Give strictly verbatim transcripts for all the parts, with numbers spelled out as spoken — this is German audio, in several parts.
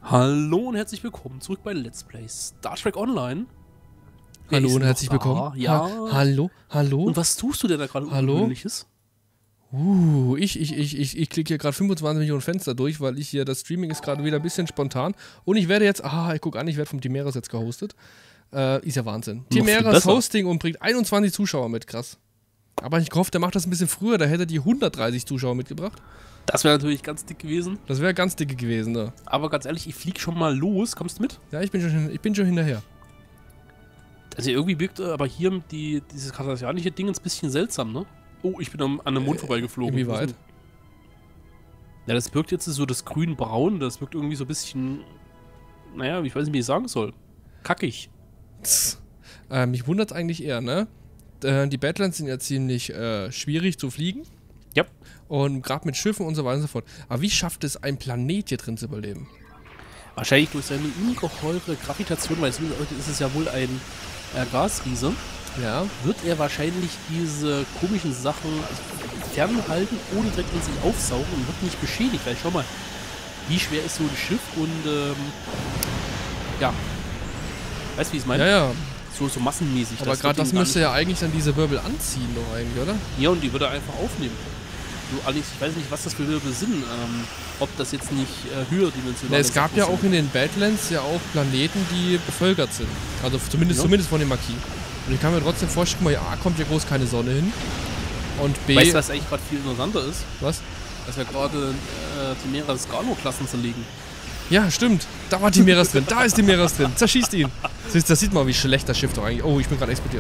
Hallo und herzlich willkommen zurück bei Let's Play Star Trek Online. Wer Hallo ist und noch herzlich da? willkommen. Ja. Ha hallo, hallo. Und was tust du denn da gerade Hallo? Ungewöhnliches? Uh, ich, ich, ich, ich, ich klicke hier gerade fünfundzwanzig Millionen Fenster durch, weil ich hier, das Streaming ist gerade wieder ein bisschen spontan. Und ich werde jetzt, ah, ich gucke an, ich werde vom Timeras jetzt gehostet. Äh, ist ja Wahnsinn. viel Timeras besser. Hosting und bringt einundzwanzig Zuschauer mit, krass. Aber ich gehofft, der macht das ein bisschen früher, da hätte er die hundertdreißig Zuschauer mitgebracht. Das wäre natürlich ganz dick gewesen. Das wäre ganz dicke gewesen, ne? Aber ganz ehrlich, ich flieg schon mal los. Kommst du mit? Ja, ich bin schon, hin- ich bin schon hinterher. Also irgendwie wirkt äh, aber hier die, dieses kartesianische Ding ein bisschen seltsam, ne? Oh, ich bin am, an einem Mond Äh, vorbeigeflogen. inwieweit? Ja, das wirkt jetzt so das grün-braun. Das wirkt irgendwie so ein bisschen, naja, ich weiß nicht, wie ich sagen soll. Kackig. Tss. Äh, mich wundert es eigentlich eher, ne? Äh, die Badlands sind ja ziemlich äh, schwierig zu fliegen. Ja. Und gerade mit Schiffen und so weiter und so fort. Aber wie schafft es ein Planet hier drin zu überleben? Wahrscheinlich durch seine ungeheure Gravitation, weil es ist es ja wohl ein äh, Gasriese, Ja. wird er wahrscheinlich diese komischen Sachen fernhalten, ohne direkt in sich aufsaugen und wird nicht beschädigt. Weil schau mal, wie schwer ist so ein Schiff und ähm, ja, weißt du, wie ich es meine? Ja, ja. So, so massenmäßig. Aber gerade das müsste ja eigentlich dann diese Wirbel anziehen, doch eigentlich, oder? Ja, und die würde er einfach aufnehmen. Du, Alex, ich weiß nicht, was das für Wirbel sind. Ähm, ob das jetzt nicht äh, höherdimensional Ne, es gab ja auch in den Badlands ja auch Planeten, die bevölkert sind. Also zumindest, Ja. zumindest von den Marquis. Und ich kann mir trotzdem vorstellen, mal, A, kommt hier groß keine Sonne hin. Und B, Weißt du, was eigentlich gerade viel interessanter ist? was? Dass wir gerade äh, die mehrere Skalo-Klassen zerlegen. Ja, stimmt. Da war Timeras drin. Da ist Timeras drin. Zerschießt ihn. Das, das sieht man, wie schlecht das Schiff doch eigentlich. Oh, ich bin gerade explodiert.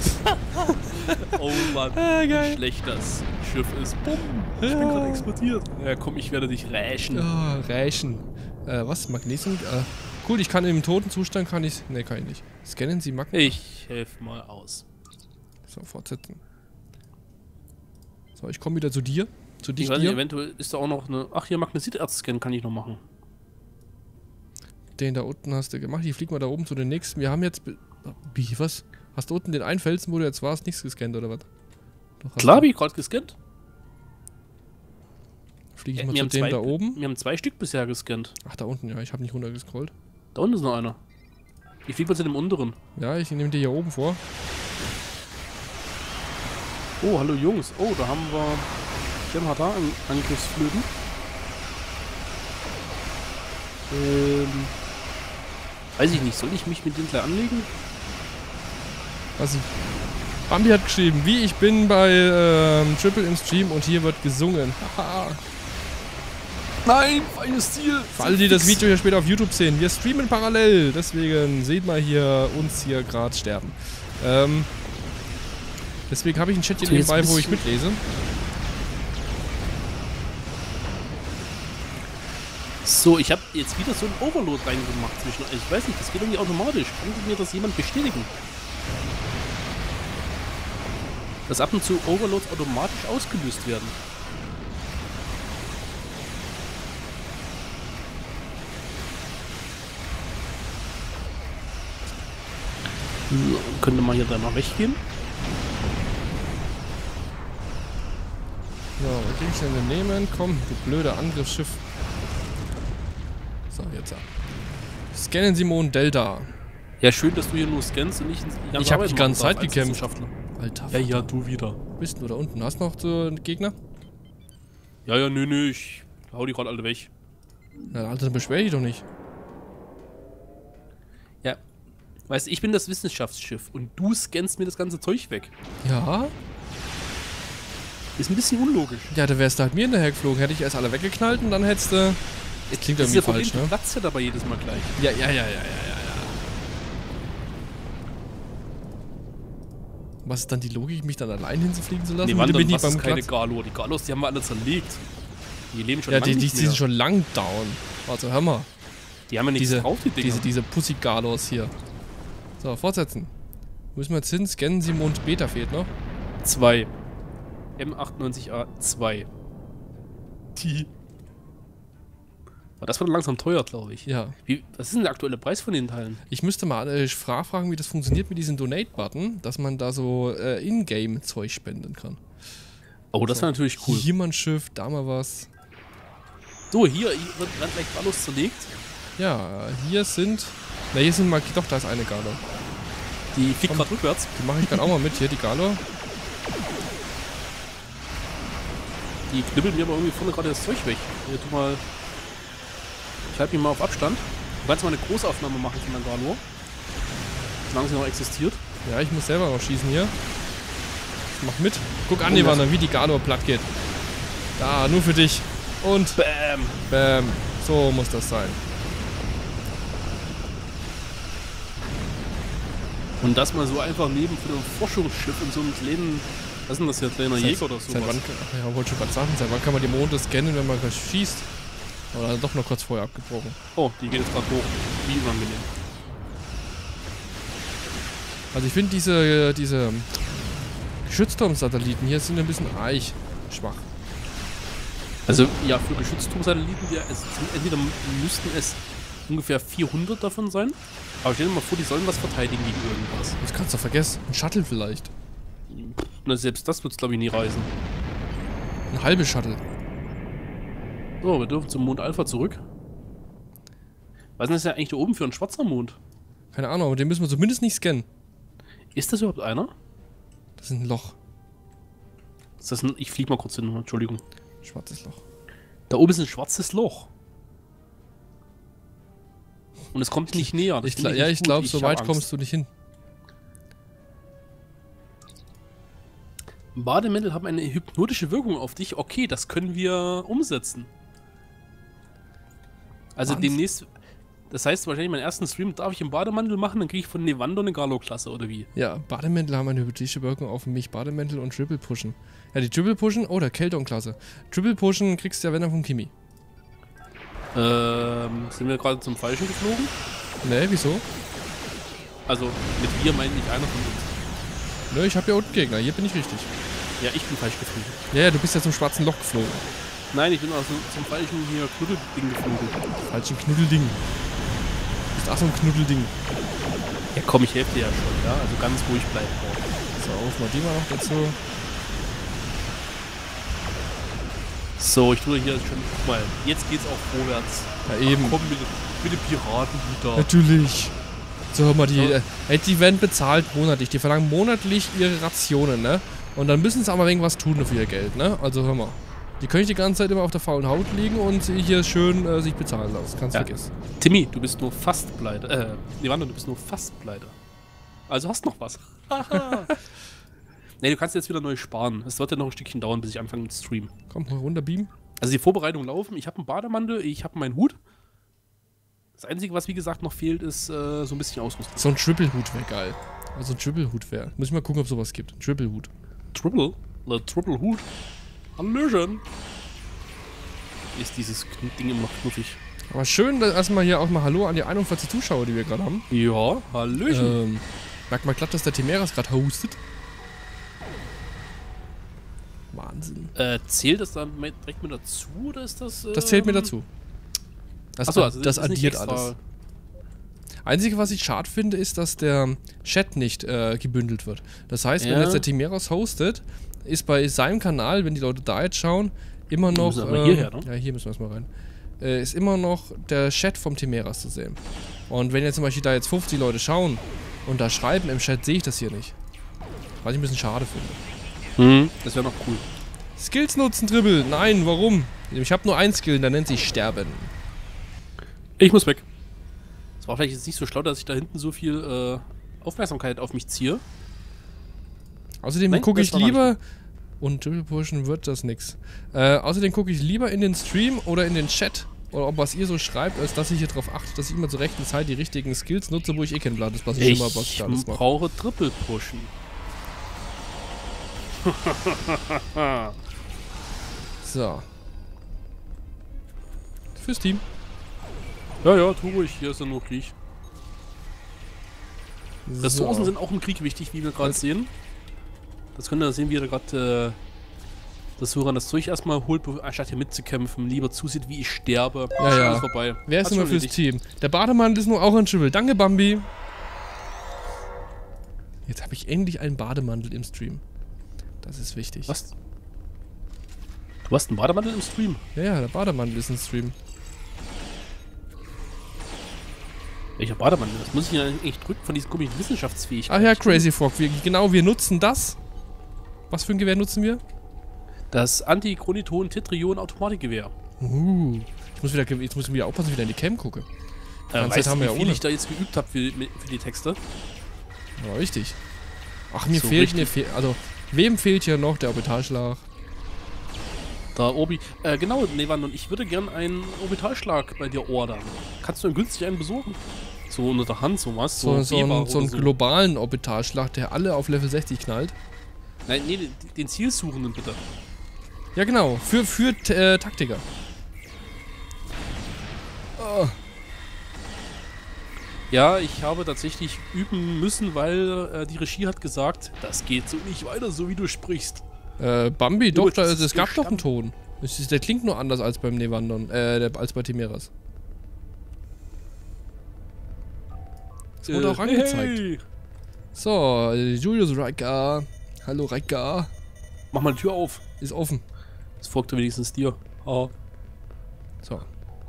Oh Mann, Ah, wie geil. schlecht das Schiff ist. Bumm, ich bin gerade explodiert. Ja komm, ich werde dich rächen. Oh, Rächen. Äh, was? Magnesium? Äh, cool, ich kann im toten Zustand, kann ich... Ne, kann ich nicht. Scannen Sie Magnet. Ich helfe mal aus. So, fortsetzen. So, ich komme wieder zu dir. Zu Ich dich, weiß nicht, dir. eventuell ist da auch noch eine... Ach, hier Magnesit-Erz-Scan kann ich noch machen. Den da unten hast du gemacht. Ich flieg mal da oben zu den nächsten. Wir haben jetzt... be- Wie, was? Hast du unten den einen Felsen, wo du jetzt warst, nichts gescannt, oder was? Doch, hast Klar, du. hab ich gerade gescannt. Fliege ich Äh, mal wir zu haben dem zwei- da oben. Wir haben zwei Stück bisher gescannt. Ach, da unten, ja. Ich habe nicht runtergescrollt. Da unten ist noch einer. Ich fliege mal zu dem unteren. Ja, ich nehme dir hier oben vor. Oh, hallo Jungs. Oh, da haben wir... Jem'Hadar an Angriffsflöten. Ähm... Weiß ich nicht, soll ich mich mit denen gleich anlegen? Was ich... Bambi hat geschrieben, wie ich bin bei ähm, Triple im Stream und hier wird gesungen. Haha. Nein, feines Ziel! Für alle, die das Video hier später auf YouTube sehen, wir streamen parallel, deswegen seht mal hier uns hier gerade sterben. Ähm, deswegen habe ich einen Chat hier So, jetzt nebenbei, wo bist ich mitlese. So, ich habe jetzt wieder so ein Overload reingemacht zwischen. Ich weiß nicht, das geht irgendwie automatisch. Kann mir das jemand bestätigen? Dass ab und zu Overloads automatisch ausgelöst werden. So, könnte man hier dann mal weggehen. So, was krieg ich denn denn nehmen? Komm, du blöder Angriffsschiff. So, jetzt ab. Scannen Simon Delta. Ja, schön, dass du hier nur scannst und nicht die ganze Ich hab Arbeit die ganze machen Zeit darfst als gekämpft. Wissenschaftler. Alter, Ja, ja, Vater. du wieder. Wo bist denn du da unten? Hast du noch so einen Gegner? Ja, ja, nö, nö, ich hau die gerade alle weg. Na, Alter, dann beschwer dich doch nicht. Ja. Weißt du, ich bin das Wissenschaftsschiff und du scannst mir das ganze Zeug weg. Ja? Ist ein bisschen unlogisch. Ja, da wärst du halt mir hinterher geflogen. Hätte ich erst alle weggeknallt und dann hättest du... Das klingt Das ist irgendwie ja Problem, falsch, du ne? platzt ja dabei jedes Mal gleich. Ja, ja, ja, ja, ja, ja, ja. Was ist dann die Logik, mich dann allein hinzufliegen zu lassen? Nee, Bitte Mann, bin ich dann nicht was ist beim keine Glatz- Galo. Die Galos, die haben wir alle zerlegt. Die leben schon Ja, lange die, die, nicht die mehr. sind schon lang down. Also hör mal. Die haben ja nichts Diese, drauf, die Dinger. diese, diese Pussy-Galos hier. So, fortsetzen. Wo müssen wir jetzt hin? Scannen Sie Mond Beta fehlt noch. zwei. M achtundneunzig A zwei. Die. Aber das wird langsam teuer, glaube ich. Ja. Wie, was ist denn der aktuelle Preis von den Teilen? Ich müsste mal äh, fra- fragen, wie das funktioniert mit diesem Donate-Button, dass man da so äh, Ingame-Zeug spenden kann. Oh, das So. wäre natürlich cool. Hier mal ein Schiff, da mal was. So, hier, hier wird werden gleich Galos zerlegt. Ja, hier sind... Na, hier sind mal... Doch, da ist eine Galo. Die fliegt gerade rückwärts. Die mache ich gerade auch mal mit hier, die Galo. Die knibbeln mir aber irgendwie vorne gerade das Zeug weg. Hier, tu mal... Ich halte mich mal auf Abstand. Du kannst mal eine Großaufnahme machen von der Galo. Solange sie noch existiert. Ja, ich muss selber noch schießen hier. Ich mach mit. Guck an, Ivana, wie die Galo platt geht. Da, nur für dich. Und... Bam! Bam. So muss das sein. Und das mal so einfach neben für ein Forschungsschiff in so einem kleinen... Was ist denn das hier? Kleiner Seit- Jäger oder so? Seit wann, ach ja, wollte schon gerade sagen, seit wann kann man die Monde scannen, wenn man gleich schießt? Oder doch noch kurz vorher abgebrochen. Oh, die geht jetzt gerade hoch. Wie unangenehm. Also ich finde diese, diese Geschützturm-Satelliten hier sind ein bisschen eich schwach. Also, ja, für Geschützturmsatelliten, die, es sind entweder müssten es ungefähr vierhundert davon sein. Aber stell dir mal vor, die sollen was verteidigen gegen irgendwas. Das kannst du vergessen. Ein Shuttle vielleicht. Na, selbst das wird es, glaube ich, nie reisen. Ein halbes Shuttle. So, wir dürfen zum Mond Alpha zurück. Was ist denn das ja eigentlich da oben für ein schwarzer Mond? Keine Ahnung, aber den müssen wir zumindest nicht scannen. Ist das überhaupt einer? Das ist ein Loch. Ist das ein, ich flieg mal kurz hin, Entschuldigung. Schwarzes Loch. Da oben ist ein schwarzes Loch. Und es kommt nicht näher. Das Ich, finde gla- ja, nicht ich gut. glaube, so hab weit Angst. kommst du nicht hin. Bademäntel haben eine hypnotische Wirkung auf dich. Okay, das können wir umsetzen. Also Wahnsinn. demnächst... Das heißt, wahrscheinlich meinen ersten Stream darf ich im Bademantel machen, dann kriege ich von Nevando eine Galo-Klasse, oder wie? Ja, Bademäntel haben eine hypnotische Wirkung auf mich. Bademäntel und Triple Pushen. Ja, die Triple Pushen, oh, der Kelton-Klasse. Triple Pushen kriegst du ja, wenn dann vom Kimi. Ähm, sind wir gerade zum Falschen geflogen? Ne, wieso? Also, mit wir meine ich einer von uns. Ne, ich habe ja unten Gegner. Hier bin ich richtig. Ja, ich bin falsch geflogen. Ja, ja, du bist ja zum schwarzen Loch geflogen. Nein, ich bin also zum falschen hier Knuddelding geflogen. Falschen Knuddelding. Du bist auch so ein Knuddelding. Ja komm, ich helfe dir ja schon, ja? Also ganz ruhig bleiben. So, rufen wir die mal noch dazu. So, ich tue hier schon, guck mal, jetzt geht's auch vorwärts. Ja, eben. Komm mit, mit den Piraten wieder. Natürlich. So, hör mal, die, So. äh, ey, die werden bezahlt monatlich. Die verlangen monatlich ihre Rationen, ne? Und dann müssen sie auch mal irgendwas tun für ihr Geld, ne? Also, hör mal. Die können nicht die ganze Zeit immer auf der faulen Haut liegen und sie hier schön äh, sich bezahlen lassen. Kannst Ja. vergessen. Timmy, du bist nur fast pleite. Äh, Nevando, du bist nur fast pleite. Also hast noch was. Nee, du kannst jetzt wieder neu sparen. Es wird ja noch ein Stückchen dauern, bis ich anfange mit Stream. Komm, mal runter beamen. Also die Vorbereitungen laufen. Ich habe einen Bademantel, ich habe meinen Hut. Das Einzige, was wie gesagt noch fehlt, ist äh, so ein bisschen Ausrüstung. So ein Triple-Hut wäre geil. Also ein Triple-Hut wäre. Muss ich mal gucken, ob sowas gibt. Ein Triple-Hut. Triple? Der Triple Hut? Hallöchen! Ist dieses Kn- Ding immer noch knuffig. Aber schön, dass erstmal hier auch mal Hallo an die einundvierzig Zuschauer, die wir gerade haben. Ja, Hallöchen! Ähm, merkt mal glatt, dass der Timeras gerade hostet. Wahnsinn. Äh, zählt das dann mit- direkt mit dazu oder ist das. Ähm Das zählt mir dazu. Das, Achso, also das ist nicht addiert extra- alles. Einzige, was ich schade finde, ist, dass der Chat nicht äh, gebündelt wird. Das heißt, wenn Ja. jetzt der Timeras hostet, ist bei seinem Kanal, wenn die Leute da jetzt schauen, immer noch. müssen aber ähm, hierher, ne? Ja, hier müssen wir erstmal rein. Äh, ist immer noch der Chat vom Timeras zu sehen. Und wenn jetzt zum Beispiel da jetzt fünfzig Leute schauen und da schreiben im Chat, sehe ich das hier nicht. Was ich ein bisschen schade finde. Mhm, das wäre noch cool. Skills nutzen, Dribble. Nein, warum? Ich habe nur ein Skill, der nennt sich Sterben. Ich muss weg. Es war vielleicht jetzt nicht so schlau, dass ich da hinten so viel äh, Aufmerksamkeit auf mich ziehe. Außerdem Nein, gucke das ich war gar lieber. Und Triple Pushen wird das nix. Äh, außerdem gucke ich lieber in den Stream oder in den Chat. Oder ob was ihr so schreibt, als dass ich hier drauf achte, dass ich immer zur rechten Zeit die richtigen Skills nutze, wo ich eh kein Blatt ist, was ich, Ich schon mal was ich alles mache. brauche Triple Pushen. So. Fürs Team. Ja, ja, tu ruhig, hier ist ja nur Krieg. Ressourcen So. sind auch im Krieg wichtig, wie wir gerade Was? sehen. Das könnt ihr sehen, wie ihr gerade äh, das Suran das Zeug erstmal holt, be- anstatt hier mitzukämpfen. Lieber zusieht, wie ich sterbe. Ja, Ist ja. alles vorbei. Wer ist Hat's immer schon fürs erledigt. Team? Der Bademantel ist nur auch ein Triple. Danke, Bambi. Jetzt habe ich endlich einen Bademantel im Stream. Das ist wichtig. Was? Du hast einen Bademantel im Stream? Ja, ja, der Bademantel ist im Stream. Welcher Bademann? Das muss ich ja eigentlich drücken von diesen komischen Wissenschaftsfähigkeiten. Ach ja, Crazy Frog. Wir, genau, wir nutzen das. Was für ein Gewehr nutzen wir? Das Antichronoton-Tetrion-Automatikgewehr. Uh, ich muss wieder, ich muss wieder aufpassen, dass ich wieder in die Cam gucke. Äh, weißt du, haben wie wir ja viel ohne. ich da jetzt geübt habe für, für die Texte? Ja, richtig. Ach, mir So fehlt, richtig. mir fehlt, also, wem fehlt hier noch der Orbitalschlag? Da Obi. Äh, genau, Nevan, und ich würde gern einen Orbitalschlag bei dir ordern. Kannst du einen günstig einen besorgen? So unter der Hand, sowas. So, so, Weber ein, so oder einen globalen Orbitalschlag, der alle auf Level sechzig knallt. Nein, nee, den, den Zielsuchenden bitte. Ja, genau. Für, für äh, Taktiker. Oh. Ja, ich habe tatsächlich üben müssen, weil äh, die Regie hat gesagt, das geht so nicht weiter, so wie du sprichst. Äh, Bambi, doch, Gut, da, das es ist gab doch einen gestanden. Ton. Es ist, der klingt nur anders als beim Nevandon, äh, der, als bei Timeras. Es wurde Äh, auch angezeigt. hey. So, äh, Julius Riker. Hallo Riker. Mach mal die Tür auf. Ist offen. Das folgte wenigstens dir. Ah. So.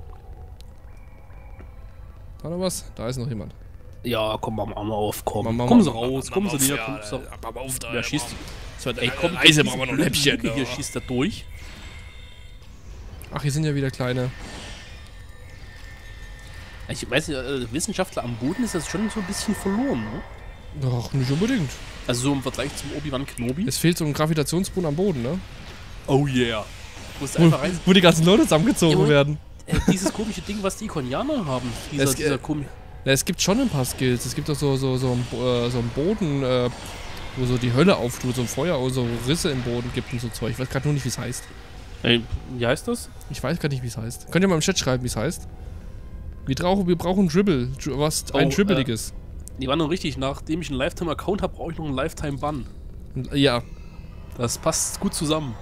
Da noch was? Da ist noch jemand. Ja, komm, mach mal auf, komm. Mach mal- kommen mach- Sie mach- raus, mach kommen mal Sie näher, auf, kommen ja, Sie. mach mal auf da, Wer ja, schießt? So, Ey, komm, leise, durch machen wir noch ein diese Läppchen. Lücke hier schießt er durch. Ach, hier sind ja wieder kleine. Ich weiß nicht, äh, Wissenschaftler am Boden ist das schon so ein bisschen verloren, ne? Doch, nicht unbedingt. Also so im Vergleich zum Obi-Wan Kenobi. Es fehlt so ein Gravitationsboden am Boden, ne? Oh yeah. Musst Wo, einfach rein. wo die ganzen Leute zusammengezogen Ja, werden. Äh, dieses komische Ding, was die Ikonianer haben. Dieser, Es- dieser äh, komi Ja, es gibt schon ein paar Skills. Es gibt doch so, so, so, ein, Bo- äh, so einen Boden, äh, wo so die Hölle auftut, so ein Feuer oder so Risse im Boden gibt und so Zeug. Ich weiß gerade nur nicht, wie es heißt. Ey, wie heißt das? Ich weiß gerade nicht, wie es heißt. Könnt ihr mal im Chat schreiben, wie es heißt? Wir brauchen, wir brauchen Dribble. Dr- Was? Oh, ein äh, Dribbeliges. Die waren noch richtig. Nachdem ich einen Lifetime-Account habe, brauche ich noch einen Lifetime-Bann. Und- Ja. Das passt gut zusammen.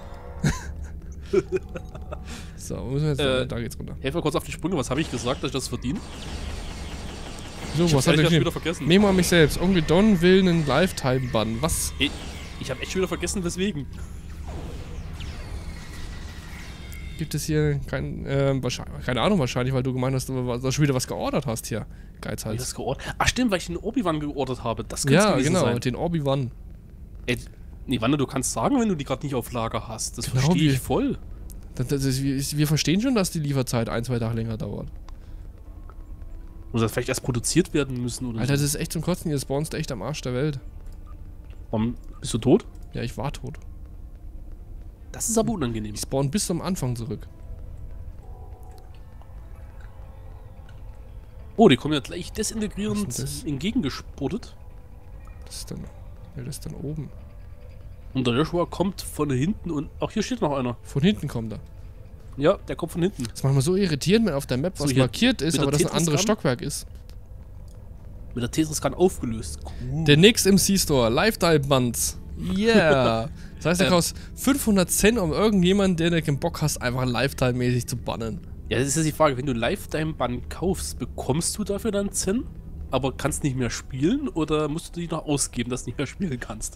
So, wo müssen wir jetzt. Äh, da geht's runter. Helf mal kurz auf die Sprünge. Was habe ich gesagt, dass ich das verdiene? So, Ich was hab's hat er ehrlich gesagt geschrieben? wieder vergessen. Memo an mich selbst. Onkel Don will einen Lifetime-Bann. Was? Ey, ich habe echt schon wieder vergessen, weswegen. Gibt es hier kein, ähm, wahrscheinlich, keine Ahnung wahrscheinlich, weil du gemeint hast, du dass du schon wieder was geordert hast hier. Hab ich Geizhals. das geordert? Ach stimmt, weil ich den Obi-Wan geordert habe. Das könnte Ja, gewesen genau, sein. den Obi-Wan. Ey, nee, Wanda, du kannst sagen, wenn du die gerade nicht auf Lager hast. Das Genau verstehe wie- ich voll. Das, das ist, wir, wir verstehen schon, dass die Lieferzeit ein, zwei Tage länger dauert. Muss das vielleicht erst produziert werden müssen oder Alter, das so. ist echt zum Kotzen, ihr spawnst echt am Arsch der Welt. Warum, bist du tot? Ja, ich war tot. Das ist aber unangenehm. Ich spawn bis zum Anfang zurück. Oh, die kommen ja gleich Was desintegrierend ist denn das? entgegengespottet. Das ist dann. Ja, das ist dann oben. Und der Joshua kommt von hinten und... Ach, hier steht noch einer. Von hinten kommt er. Ja, der kommt von hinten. Das ist manchmal so irritierend, wenn auf der Map So, was hier markiert ist, mit der aber das ein Tetris anderes dran? Stockwerk ist. Mit der Tetris-Scan aufgelöst. Cool. Der Nix im C-Store. Lifetime-Buns. Yeah. Das heißt, er Ähm. kostet fünfhundert Cent, um irgendjemanden, der der keinen Bock hast, einfach Lifetime-mäßig zu bannen. Ja, das ist jetzt die Frage. Wenn du Lifetime-Bann kaufst, bekommst du dafür dann Zen? Aber kannst nicht mehr spielen? Oder musst du die noch ausgeben, dass du nicht mehr spielen kannst?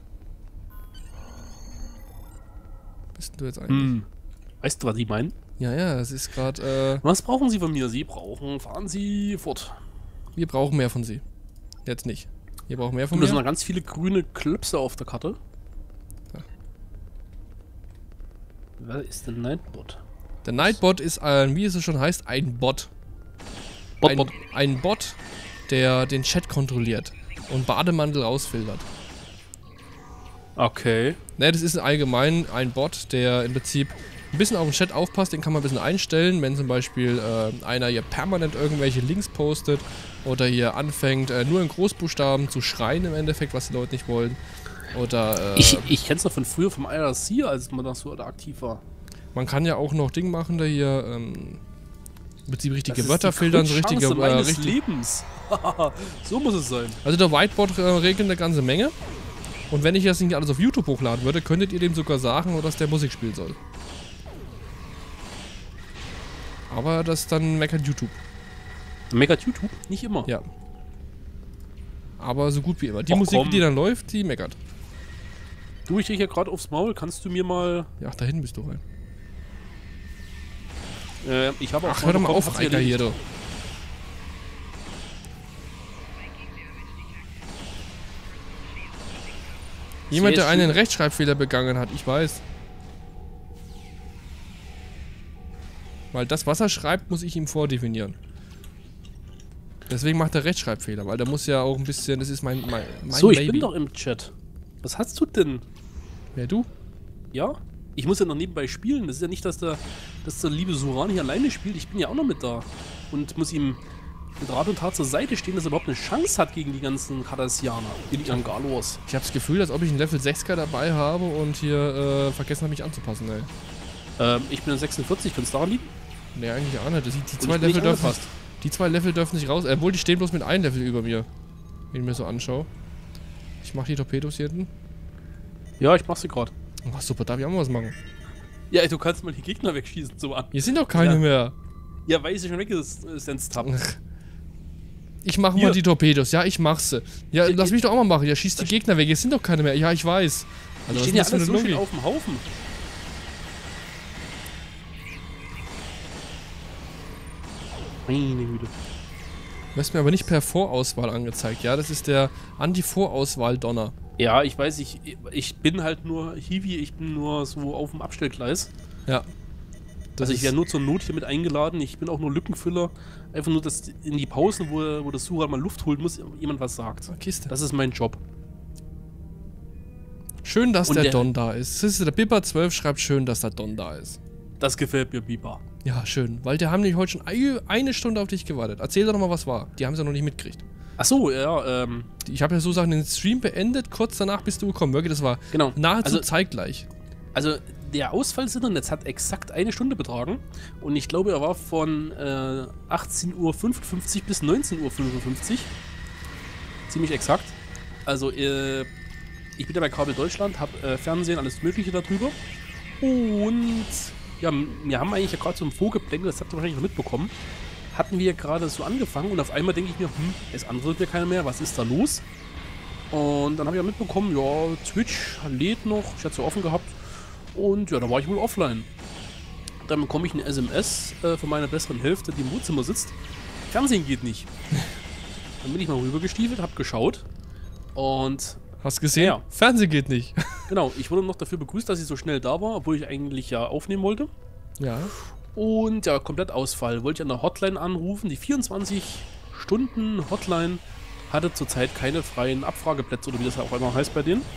Bist du jetzt eigentlich? Hm. Weißt du, was ich meine? Ja, ja, das ist gerade, äh, Was brauchen Sie von mir? Sie brauchen... Fahren Sie fort. wir brauchen mehr von sie. Jetzt nicht. Wir brauchen mehr von Und da sind mir. noch ganz viele grüne Klöpse auf der Karte. Ja. Wer ist denn Nightbot? Der Nightbot ist ein, wie es schon heißt, ein Bot. Bot, ein, Bot. ein Bot, der den Chat kontrolliert und Bademantel rausfiltert. Okay. Ne, das ist allgemein ein Bot, der im Prinzip ein bisschen auf den Chat aufpasst, den kann man ein bisschen einstellen, wenn zum Beispiel äh, einer hier permanent irgendwelche Links postet oder hier anfängt, äh, nur in Großbuchstaben zu schreien im Endeffekt, was die Leute nicht wollen. Oder äh, Ich, ich kenn's noch von früher vom I R C, als man da so da aktiv war. man kann ja auch noch Ding machen, da hier ähm, im Prinzip richtige Das ist Wörter die filtern, so Grundchance richtige, äh, meines richtig, Lebens. So muss es sein. also der Whiteboard äh, regelt eine ganze Menge. Und wenn ich das nicht alles auf YouTube hochladen würde, könntet ihr dem sogar sagen, dass der Musik spielen soll. Aber das dann meckert YouTube. Meckert YouTube? Nicht immer. Ja. Aber so gut wie immer. Die Och, Musik, komm. die dann läuft, die meckert. Du, ich dich hier gerade aufs Maul. Kannst du mir mal... Ja, da hinten bist du rein. Äh, ich habe auch Ach, hör doch mal bekommen, auf, was Reiter hier, erledigt. Jemand, Sehr der einen schön. Rechtschreibfehler begangen hat, ich weiß. Weil das, was er schreibt, muss ich ihm vordefinieren. Deswegen macht er Rechtschreibfehler, weil der muss ja auch ein bisschen, das ist mein, mein, mein So, ich Baby. bin doch im Chat. Was hast du denn? Wer, du? Ja? Ich muss ja noch nebenbei spielen. Das ist ja nicht, dass der, dass der liebe Suran hier alleine spielt. Ich bin ja auch noch mit da. Und muss ihm mit Rat und Tat zur Seite stehen, dass er überhaupt eine Chance hat gegen die ganzen Cardassianer in ihren Galos. Ich habe das Gefühl, als ob ich einen Level sechser dabei habe und hier äh, vergessen habe, mich anzupassen, ey. Ähm, ich bin in sechsundvierzig, könnte es daran liegen? Nee, eigentlich auch nicht. Die, die, Und zwei ich bin Level nicht dürfen, angepasst. die zwei Level dürfen nicht raus. Obwohl, die stehen bloß mit einem Level über mir. Wenn ich mir so anschaue. Ich mache die Torpedos hier hinten. Ja, ich mach sie gerade. Oh, super, darf ich auch mal was machen? Ja, du kannst mal die Gegner wegschießen, so an. Hier sind doch keine Ja. mehr. Ja, weil ich sie schon weggesenzt habe. Ich mache Hier. mal die Torpedos. Ja, ich mach sie. Ja, Ja, lass ja. mich doch auch mal machen. Ja, schieß die Gegner weg. Hier sind doch keine mehr. Ja, ich weiß. Die Also, was stehen ist ja das für alle eine so schön Logik? auf dem Haufen. Meine Güte. Du hast mir aber nicht per Vorauswahl angezeigt. Ja, das ist der Anti-Vorauswahl-Donner. Ja, ich weiß, ich, ich bin halt nur Hiwi, ich bin nur so auf dem Abstellgleis. Ja. Das Also ich ist- wäre nur zur Not hier mit eingeladen. Ich bin auch nur Lückenfüller. Einfach nur, dass in die Pausen, wo, wo das Surat mal Luft holen muss, jemand was sagt. Kiste. Das ist mein Job. Schön, dass Und der, der- Don da ist. Das ist der Bipper zwölf schreibt schön, dass der Don da ist. Das gefällt mir, Biber. Ja, schön. Weil die haben nämlich heute schon ei- eine Stunde auf dich gewartet. Erzähl doch mal, was war. Die haben es ja noch nicht mitgekriegt. Achso, ja, ähm, Ich habe ja so Sachen den Stream beendet, kurz danach bist du gekommen. Wirklich, das war genau. nahezu Also, zeitgleich. also der Ausfall des Internets hat exakt eine Stunde betragen. Und ich glaube, er war von äh, achtzehn Uhr fünfundfünfzig bis neunzehn Uhr fünfundfünfzig. Ziemlich exakt. Also, äh, ich bin ja bei Kabel Deutschland, habe äh, Fernsehen, alles Mögliche darüber. Und ja, wir haben eigentlich ja gerade so ein Vorgeplänkel, das habt ihr wahrscheinlich noch mitbekommen. Hatten wir gerade so angefangen und auf einmal denke ich mir, hm, es antwortet mir keiner mehr, was ist da los? Und dann habe ich ja mitbekommen, ja, Twitch lädt noch, ich hatte es ja offen gehabt. Und ja, da war ich wohl offline. Dann bekomme ich eine S M S äh, von meiner besseren Hälfte, die im Wohnzimmer sitzt. Fernsehen geht nicht. Dann bin ich mal rübergestiefelt, hab geschaut. Und Hast gesehen? Ja. Fernsehen geht nicht. genau, ich wurde noch dafür begrüßt, dass ich so schnell da war, obwohl ich eigentlich ja aufnehmen wollte. Ja. Und ja, komplett Ausfall. Wollte ich an der Hotline anrufen. Die vierundzwanzig Stunden Hotline hatte zurzeit keine freien Abfrageplätze oder wie das auch immer heißt bei denen.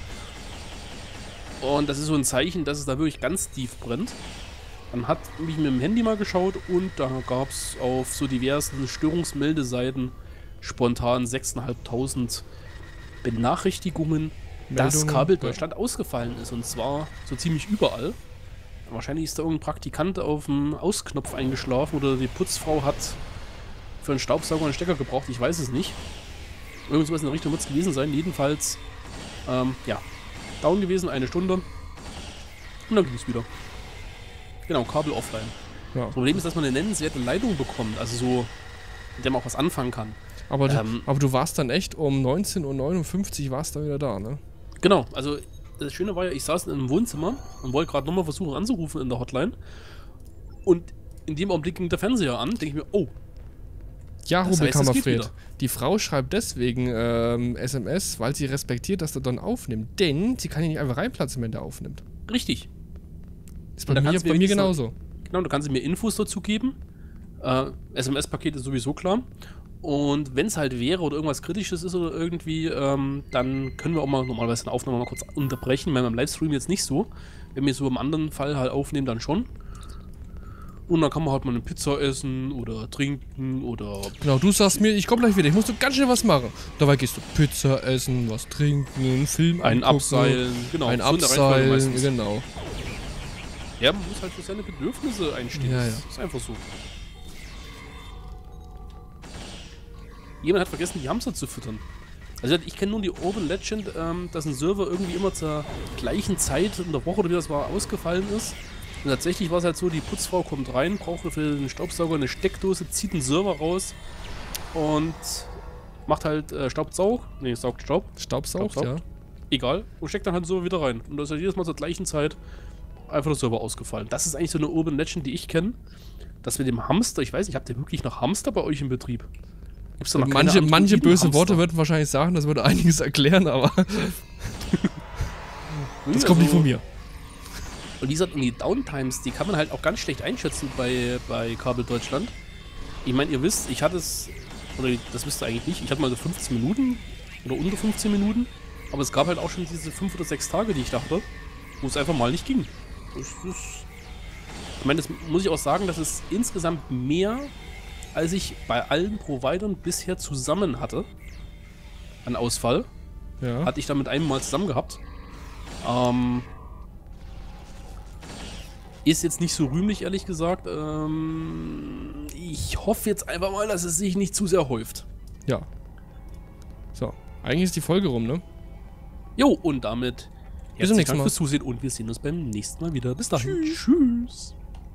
Und das ist so ein Zeichen, dass es da wirklich ganz tief brennt. Dann hat mich mit dem Handy mal geschaut und da gab es auf so diversen Störungsmeldeseiten spontan sechstausendfünfhundert Benachrichtigungen, dass Meldungen, Kabel ja. Deutschland ausgefallen ist. Und zwar so ziemlich überall. Wahrscheinlich ist da irgendein Praktikant auf dem Ausknopf eingeschlafen oder die Putzfrau hat für einen Staubsauger einen Stecker gebraucht, ich weiß es nicht. Irgendwas in der Richtung wird es gewesen sein. Jedenfalls, ähm, ja, down gewesen, eine Stunde. Und dann ging es wieder. Genau, Kabel offline. Ja. Das Problem ist, dass man eine nennenswerte Leitung bekommt, also so, mit der man auch was anfangen kann. Aber, Ähm, du, aber du warst dann echt um neunzehn Uhr neunundfünfzig warst dann wieder da, ne? Genau, also das Schöne war ja, ich saß in einem Wohnzimmer und wollte gerade nochmal versuchen anzurufen in der Hotline. Und in dem Augenblick ging der Fernseher an, denke ich mir, oh, Ja, Das heißt, es geht Rubbelkammerfred. wieder. Die Frau schreibt deswegen ähm, S M S, weil sie respektiert, dass der Don aufnimmt. Denn sie kann ihn nicht einfach reinplatzen, wenn der aufnimmt. richtig. Ist Und bei da mir, kannst du bei mir mir wenigstens genauso. Genau, du kannst mir Infos dazu geben. Äh, S M S-Paket ist sowieso klar. Und wenn es halt wäre oder irgendwas Kritisches ist oder irgendwie, ähm, dann können wir auch mal normalerweise eine Aufnahme mal kurz unterbrechen. Wenn wir im Livestream jetzt nicht so. Wenn wir so im anderen Fall halt aufnehmen, dann schon. Und dann kann man halt mal eine Pizza essen oder trinken oder. Genau, du sagst mir, ich komme gleich wieder, ich muss so ganz schnell was machen. Dabei gehst du Pizza essen, was trinken, einen Film Ein angucken, Abseilen, genau. Ein so in der Reihenfolge Abseilen, meistens. genau. Ja, man muss halt für seine Bedürfnisse einstehen. Ja, Das ja. ist einfach so. Jemand hat vergessen, die Hamster zu füttern. Also ich kenne nur die Urban Legend, ähm, dass ein Server irgendwie immer zur gleichen Zeit in der Woche oder wie das war, ausgefallen ist. Und tatsächlich war es halt so, die Putzfrau kommt rein, braucht für den Staubsauger eine Steckdose, zieht einen Server raus und macht halt äh, Staubsaug, nee, saugt Staub, Staubsaugt, Staubsaugt. ja. egal, und steckt dann halt den Server wieder rein. Und da ist halt jedes Mal zur gleichen Zeit einfach der Server ausgefallen. Das ist eigentlich so eine Urban Legend, die ich kenne. Das mit dem Hamster, ich weiß nicht, habt ihr wirklich noch Hamster bei euch im Betrieb? Gibt's da noch keine Manche, Androiden manche böse Hamster? Worte würden wahrscheinlich sagen, das würde einiges erklären, aber Das kommt nicht von mir. Und wie gesagt, und die Downtimes, die kann man halt auch ganz schlecht einschätzen bei, bei Kabel Deutschland. Ich meine, ihr wisst, ich hatte es, oder das wisst ihr eigentlich nicht, ich hatte mal so fünfzehn Minuten oder unter fünfzehn Minuten, aber es gab halt auch schon diese fünf oder sechs Tage, die ich dachte, wo es einfach mal nicht ging. Das ist, ich meine, das muss ich auch sagen, das ist insgesamt mehr, als ich bei allen Providern bisher zusammen hatte, an Ausfall. Ja. Hatte ich da mit einem Mal zusammen gehabt. Ähm, ist jetzt nicht so rühmlich, ehrlich gesagt. Ähm, ich hoffe jetzt einfach mal, dass es sich nicht zu sehr häuft. Ja. So, eigentlich ist die Folge rum, ne? Jo, und damit bis zum nächsten Mal fürs Zusehen und wir sehen uns beim nächsten Mal wieder. Bis dahin. Tschüss. Tschüss.